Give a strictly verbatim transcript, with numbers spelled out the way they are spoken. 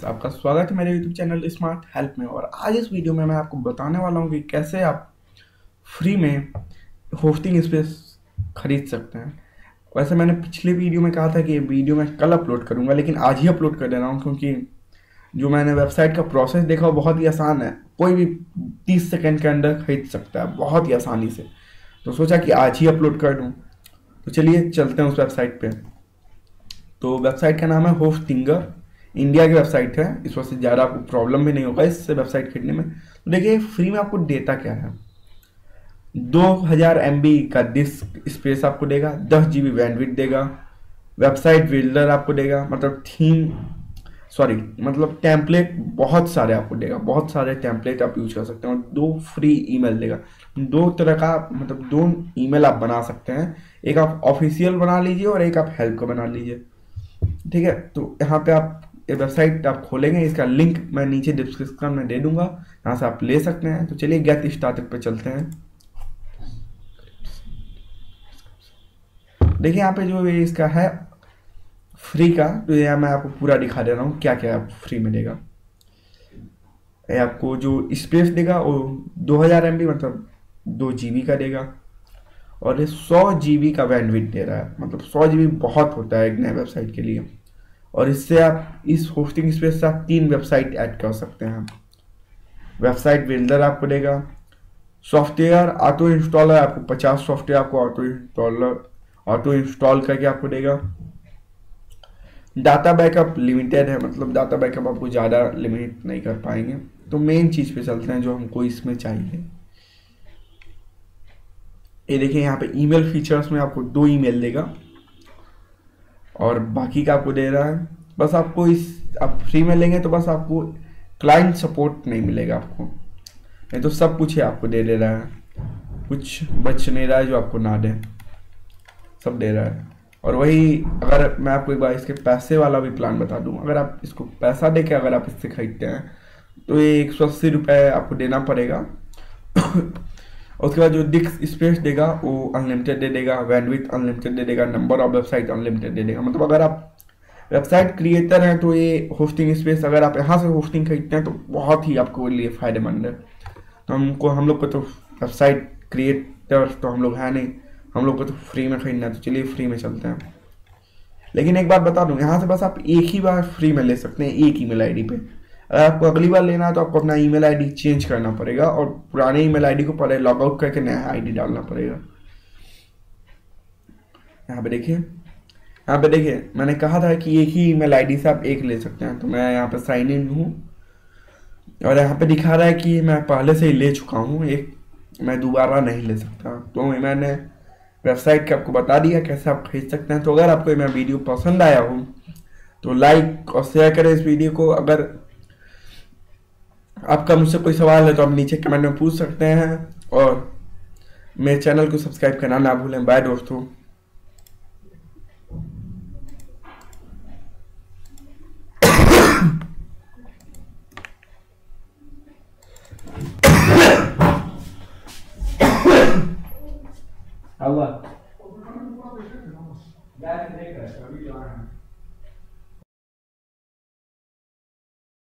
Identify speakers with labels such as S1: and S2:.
S1: आपका स्वागत है मेरे यूट्यूब चैनल स्मार्ट हेल्प में। और आज इस वीडियो में मैं आपको बताने वाला हूँ कि कैसे आप फ्री में होस्टिंग स्पेस खरीद सकते हैं। वैसे मैंने पिछले वीडियो में कहा था कि ये वीडियो मैं कल अपलोड करूँगा, लेकिन आज ही अपलोड कर दे रहा हूँ क्योंकि जो मैंने वेबसाइट का प्रोसेस देखा वो बहुत ही आसान है। कोई भी तीस सेकेंड के अंदर खरीद सकता है बहुत ही आसानी से, तो सोचा कि आज ही अपलोड कर दूँ। तो चलिए चलते हैं उस वेबसाइट पे। तो वेबसाइट का नाम है होस्टिंगर, इंडिया की वेबसाइट है, इस वजह से ज़्यादा आपको प्रॉब्लम भी नहीं होगा इससे वेबसाइट खरीदने में। तो देखिए फ्री में आपको देता क्या है, दो हज़ार एम बी का डिस्क स्पेस आपको देगा, दस जी बी बैंडविड्थ देगा, वेबसाइट बिल्डर आपको देगा, मतलब थीम सॉरी मतलब टेम्पलेट बहुत सारे आपको देगा, बहुत सारे टेम्पलेट आप यूज कर सकते हैं, और दो फ्री ईमेल देगा। दो तरह का मतलब दो ईमेल आप बना सकते हैं, एक आप ऑफिशियल बना लीजिए और एक आप हेल्प का बना लीजिए। ठीक है, तो यहाँ पे आप ये वेबसाइट आप खोलेंगे, इसका लिंक मैं नीचे डिस्क्रिप्शन में दे दूंगा, यहाँ से आप ले सकते हैं। तो चलिए गेट स्टार्टेड पे चलते हैं। देखिए यहाँ पे जो ये इसका है फ्री का, तो यहाँ मैं आपको पूरा दिखा दे रहा हूँ क्या क्या आप फ्री में देगा। ये आपको जो स्पेस देगा वो दो हज़ार एम बी मतलब दो जी बी का देगा, और ये सौ जी बी का बैंडविड्थ दे रहा है। मतलब सौ जी बी बहुत होता है एक नए वेबसाइट के लिए, और इससे आप इस होस्टिंग स्पेस से आप तीन वेबसाइट ऐड कर सकते हैं। वेबसाइट बिल्डर आपको देगा, सॉफ्टवेयर ऑटो इंस्टॉलर आपको पचास सॉफ्टवेयर आपको ऑटो इंस्टॉलर ऑटो इंस्टॉल करके आपको देगा। डाटा बैकअप लिमिटेड है, मतलब डाटा बैकअप आपको ज़्यादा लिमिट नहीं कर पाएंगे। तो मेन चीज़ पे चलते हैं जो हमको इसमें चाहिए। ये देखिए यहाँ पे ईमेल फीचर्स में आपको दो ईमेल देगा, और बाकी का आपको दे रहा है। बस आपको इस आप फ्री में लेंगे तो बस आपको क्लाइंट सपोर्ट नहीं मिलेगा आपको, नहीं तो सब कुछ है आपको दे दे रहा है, कुछ बच नहीं रहा है जो आपको ना दे, सब दे रहा है। और वही अगर मैं आपको एक बार इसके पैसे वाला भी प्लान बता दूं, अगर आप इसको पैसा दे के अगर आप इससे खरीदते हैं तो ये एक सौ अस्सी रुपये आपको देना पड़ेगा। उसके बाद जो डिस्क स्पेस देगा वो अनलिमिटेड दे देगा, बैंडविड्थ अनलिमिटेड दे देगा, नंबर ऑफ वेबसाइट अनलिमिटेड दे देगा। मतलब अगर आप वेबसाइट क्रिएटर हैं तो ये होस्टिंग स्पेस अगर आप यहाँ से होस्टिंग खरीदते हैं तो बहुत ही आपको लिए फ़ायदेमंद है। तो हमको हम लोग को तो वेबसाइट क्रिएटर तो हम लोग है नहीं, हम लोग को तो फ्री में खरीदना है। तो चलिए फ्री में चलते हैं। लेकिन एक बात बता दूँ, यहाँ से बस आप एक ही बार फ्री में ले सकते हैं, एक ईमेल आईडी पे। अगर आपको अगली बार लेना है तो आपको अपना ईमेल आईडी चेंज करना पड़ेगा, और पुराने ईमेल आईडी को पहले लॉग आउट करके नया आईडी डालना पड़ेगा। यहाँ पे देखिए यहाँ पे देखिए मैंने कहा था कि एक ही ईमेल आईडी से आप एक ले सकते हैं। तो मैं यहाँ पे साइन इन हूँ, और यहाँ पे दिखा रहा है कि मैं पहले से ही ले चुका हूँ एक, मैं दोबारा नहीं ले सकता। तो मैंने वेबसाइट का आपको बता दिया कैसे आप खरीद सकते हैं। तो अगर आपको मेरा वीडियो पसंद आया हो तो लाइक और शेयर करें इस वीडियो को। अगर आपका मुझसे कोई सवाल है तो आप नीचे कमेंट में पूछ सकते हैं, और मेरे चैनल को सब्सक्राइब करना ना भूलें। बाय दोस्तों। हुआ